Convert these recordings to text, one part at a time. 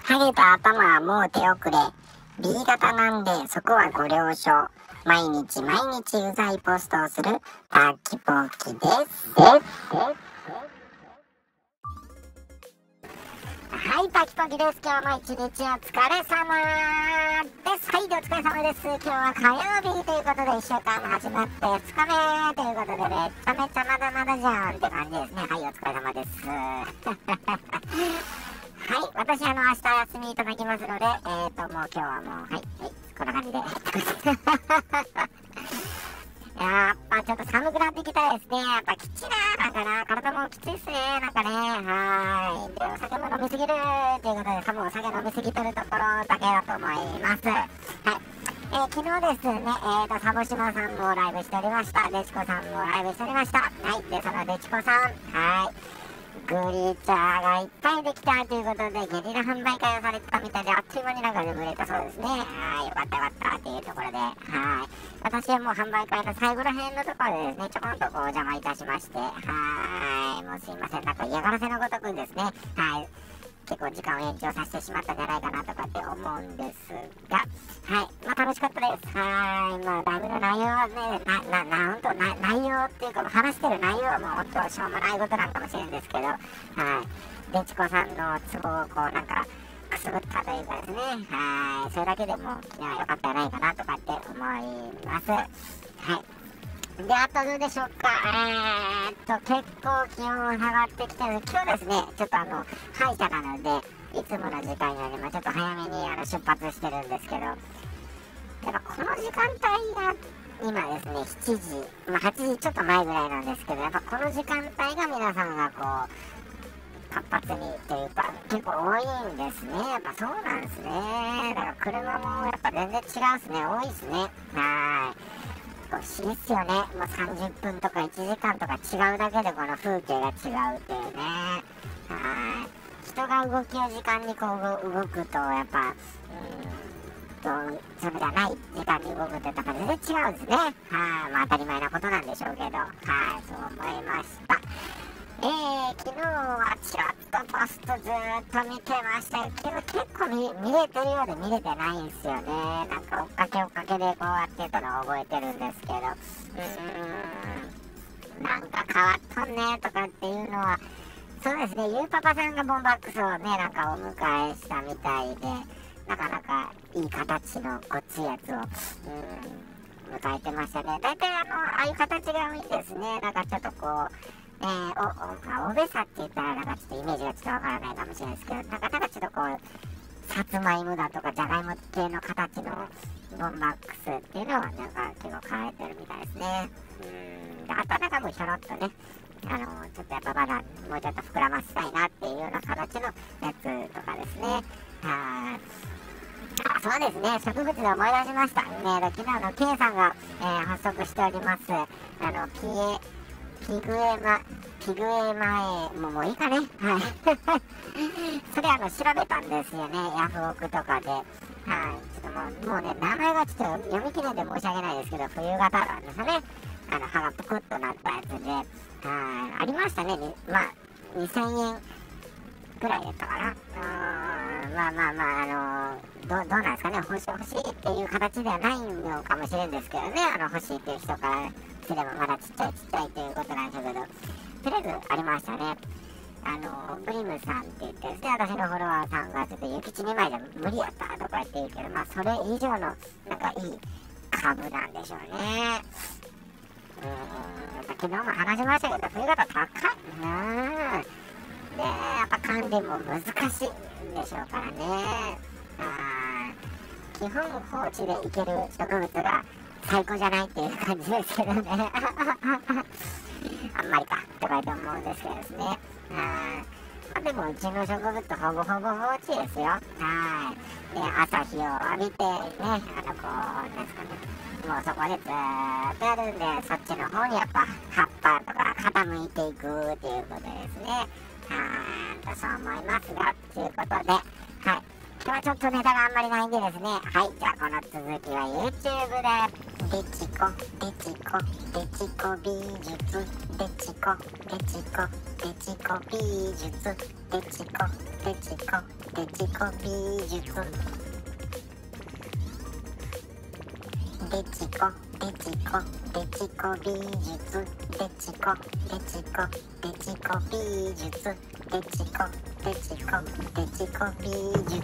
ハゲた頭はもう手遅れ。B 型なんでそこはご了承。毎日毎日うざいポストをするタッキポッキです。はい、タキポキです。今日も一日お疲れ様です。はい、お疲れ様です。今日は火曜日ということで1週間始まって2日目ということでめちゃめちゃまだまだじゃんって感じですね。はい、お疲れ様です。はい、私明日休みいただきますので、もう今日はもう、はい、こんな感じで。やっぱちょっと寒くなってきたですね。やっぱきついなんかな、体もきついっすね、なんかね。はい。で、お酒も飲みすぎるということで、多分お酒飲みすぎてるところだけだと思います。はい。昨日ですね、サボシマさんもライブしておりました。デチコさんもライブしておりました。はい。で、そのデチコさん、はい。グリーチャーがいっぱいできたということで、ゲリラ販売会をされてたみたいで、あっという間になんか売れたそうですね。はい、よかったよかったっていうところで、はい。私はもう販売会の最後ら辺のところでですね、ちょこんとこうお邪魔いたしまして、はい、もうすいません、なんか嫌がらせのごとくですね、はい。結構時間を延長させてしまったんじゃないかなとかって思うんですが、はい、まあ楽しかったです。はい、まあライブの内容はね、本当内容っていうか、話してる内容はもう本当しょうもないことなんかもしれんですけど、はい、デチコさんのツボをこうなんかくすぐったというかですね、はい、それだけでも昨日は良かったんじゃないかなとかって思います。はい。で、あとどうでしょうか。結構気温下がってきてる。今日ですね、ちょっと歯医者なので、いつもの時間よりもちょっと早めに出発してるんですけど、やっぱこの時間帯が、今ですね、7時、まあ8時ちょっと前ぐらいなんですけど、やっぱこの時間帯が皆さんがこう、活発にというか、結構多いんですね。やっぱそうなんですね。だから車もやっぱ全然違うですね。多いですね。はい。不思議っすよね。もう30分とか1時間とか違うだけでこの風景が違うっていうね。はい。人が動きを時間にこう動くと、やっぱ、それがない時間に動くって全然違うんですね。はい。まあ当たり前なことなんでしょうけど、はい。そう思いました。昨日はちらっとポストずーっと見てましたけど、結構見れてるようで見れてないんですよね。なんか追っかけでこうやってたのを覚えてるんですけど、なんか変わっとんねとかっていうのは、そうですね、ゆうパパさんがボンバックスをね、なんかお迎えしたみたいで、なかなかいい形のごっついやつを、迎えてましたね。大体ああいう形が多いですね。なんかちょっとこう、おべさって言ったらなんかちょっとイメージがちょっとわからないかもしれないですけど、なんかちょっとこう、さつまいもだとかじゃがいも系の形のボンバックスっていうのはなんか結構買われてるみたいですね。あとはなんかもうひょろっとね、ちょっとやっぱまだもうちょっと膨らませたいなっていうような形のやつとかですね。そうですね、植物で思い出しました。昨日の K さんが、発足しております、ピグエマもういいかね。はい。それ調べたんですよね。ヤフオクとかで。はい。ちょっともうね、名前がちょっと読み切れんで申し訳ないですけど、冬型なんですよね。歯がぷくっとなったやつで。はい。ありましたね。まあ、2000円くらいだったかな。どうなんですかね。欲しいっていう形ではないのかもしれんですけどね。欲しいっていう人からすればまだちっちゃいということなんでしょうけど、とりあえずありましたね。ブリムさんって言ってですね、私のフォロワーさんがちょっと諭吉2枚じゃ無理やったとか言って言うけど、まあそれ以上のなんかいい株なんでしょうね。昨日も話しましたけど、冬型高いなぁ。で、やっぱ管理も難しいんでしょうからね。基本放置でいける植物が最高じゃないっていう感じですけどね。あんまりかとかって思うんですけどですね。まあ、でもうちの植物ほぼ放置ですよ。はい。で、朝日を浴びてね、なんですかね。もうそこでずーっとやるんで、そっちの方にやっぱ葉っぱとか傾いていくっていうことですね。そう思いますが、ということで、はい。今日はちょっとネタがあんまりないんでですね。はい。じゃあこの続きは YouTube で、デチコ美術、デチコ美術、デチコデジコ美術デジコデジコデジコ美術デジコデジコデジコ美術デジコデジコデジコ美術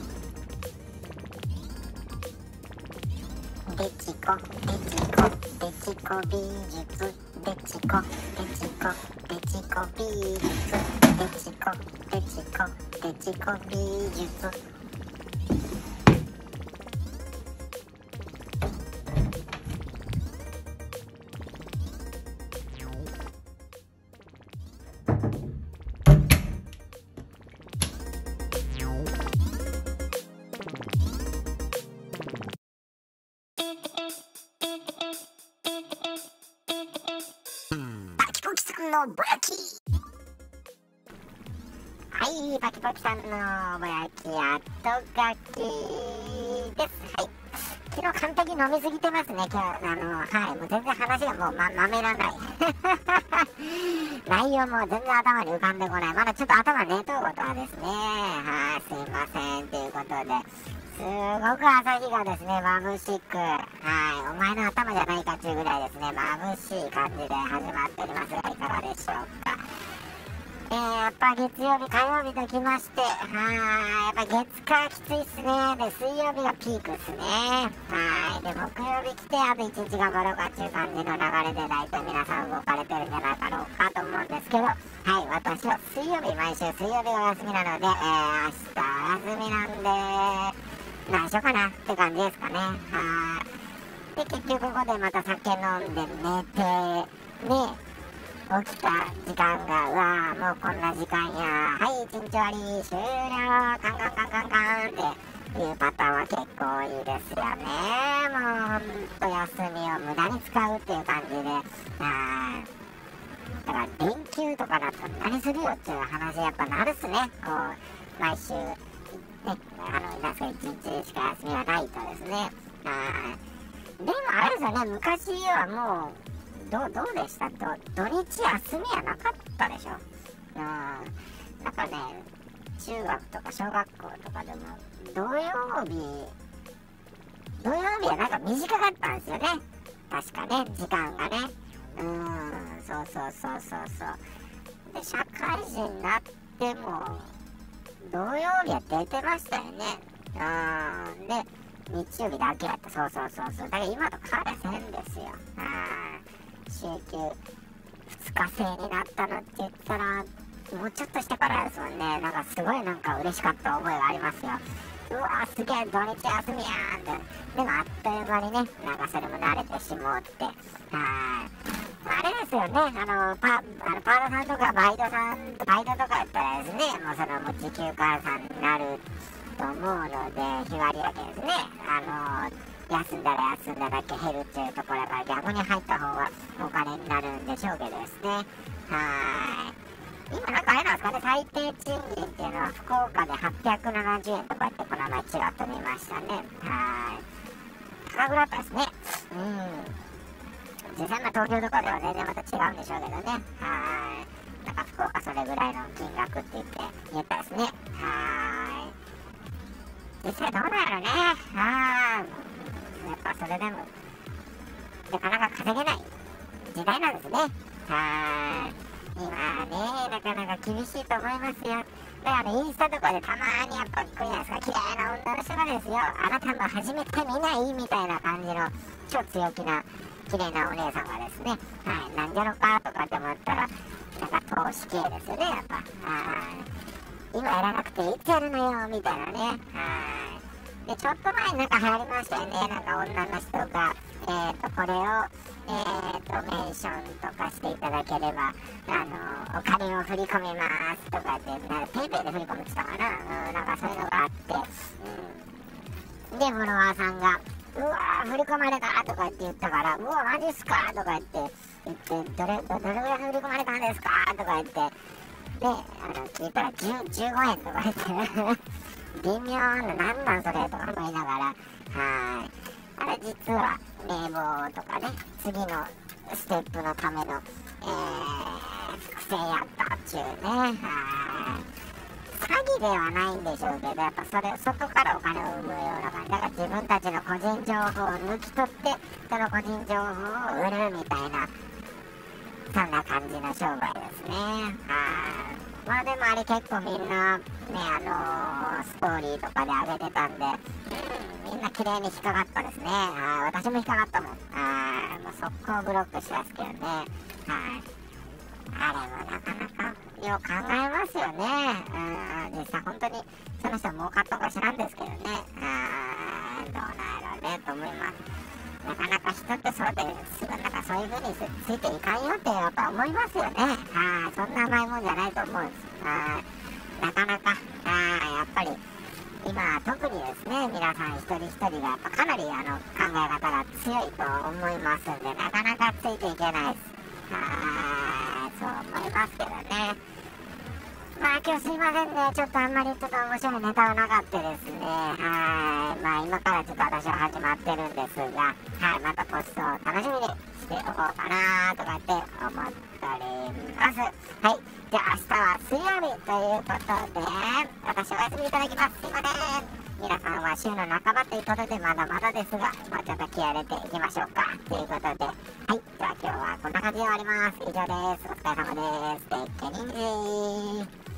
デジコデジコデジコ美術デジコデジコデジコ美術デジコデジコデジコ美術のぼやき。はい、パキパキさんのぼやき後書きです。はい、昨日完璧飲みすぎてますね。今日はい、もう全然話がもうまめらない内容も全然頭に浮かんでこない。まだちょっと頭ねとうことはですね、はい、すいませんということですごく朝日がですね眩しく、はい、お前の頭じゃないかっていうぐらいですね眩しい感じで始まっておりますがいかがでしょうか。やっぱ月曜日火曜日ときまして、やっぱ月火きついっすね。で水曜日がピークっすね。で木曜日来てあと1日頑張ろうかっていう感じの流れで大体皆さん動かれてるんじゃないかろうかと思うんですけど、はい、私は水曜日毎週水曜日がお休みなので、明日お休みなんで何しようかなって感じですかね。で結局ここでまた酒飲んで寝てね起きた時間がうわーもうこんな時間やはい一日終わり終了カンカンカンカンカンっていうパターンは結構多いですよね。もうほんと休みを無駄に使うっていう感じでだから連休とかだと何するよっていう話やっぱなるっすね。こう毎週ね皆さん一日しか休みはないとですね。でもあれですよね昔はもうどうでした？土日休みはなかったでしょ。なんかね中学とか小学校とかでも土曜日はなんか短かったんですよね。確かね時間がねそうで社会人になっても土曜日は出てましたよね。で日曜日だけやったそうだから今と変わらせんですよ。週休2日制になったのって言ったらもうちょっとしてからですもんね。なんかすごいなんか嬉しかった覚えがありますよ。うわーすげえ土日休みやーって。でもあっという間にねなんかそれも慣れてしもってあれですよねパートさんとかバイトとかやったらですねもうそのもう時給換算になると思うので日割りだけですね休んだだけ減るっていうところから逆に入った方がお金になるんでしょうけどですね。今なんかあれなんですかね最低賃金っていうのは福岡で870円とかってこの前ちらっと見ましたね。高くなったですね。実際東京とかでは全然また違うんでしょうけどね。なんか福岡それぐらいの金額って言ったですね。実際どうなんやろね。やっぱそれでもなかなか稼げない時代なんですね。今ねなかなか厳しいと思いますよ。でインスタとかでたまにやっぱ来るじゃないですか綺麗な女の人がですよあなたも初めて見ないみたいな感じの超強気な綺麗なお姉さんがですねなんじゃろかとかって思ったらなんか投資系ですよね。やっぱ今やらなくていつやるのよみたいなね。でちょっと前になんか流行りましたよね。なんか女の人がこれをメンションとかしていただければお金を振り込みますとかってペイペイで振り込むって言ったかな。なんかそういうのがあってでフォロワーさんがうわー振り込まれたとかって言ったからうわマジっすかとか言ってどれぐらい振り込まれたんですかとか言ってで聞いたら15円とか言って微妙ななんなんそれとか思いながらあれ実は名簿とかね次のステップのための、伏線やったっちゅうね欺ではないんでしょうけど、やっぱそれ外からお金を生むような感じだから、自分たちの個人情報を抜き取ってその個人情報を売るみたいな、そんな感じの商売ですね。まあでもあれ結構みんなね、ストーリーとかで上げてたんで、みんな綺麗に引っかかったですね。私も引っかかったもん。もう速攻ブロックしますけどね。あれもなかなかよく考えますよね。実際本当にその人儲かったか知らんですけどね。どうなんやろうねと思います。なかなか人ってそうですぐなんかそういう風についていかんよってやっぱ思いますよね。そんな甘いもんじゃないと思うんです。なかなかやっぱり今特にですね、皆さん一人一人がやっぱかなり考え方が強いと思いますんで、なかなかついていけないです。そう思いますけどね。まあ今日すいませんね、ちょっとあんまりちょっと面白いネタはなかったですね。まあ今からちょっと私は始まってるんですが、またポストを楽しみにしておこうかなとかって思っております。じゃあ明日は水曜日ということで、私お休みいただきます。すいません。皆さんは週の半ばということでまだまだですが、ちょっと気合入れていきましょうかということで、じゃあ今日はこんな感じで終わります。以上です。お疲れ様です。てっけにんじー。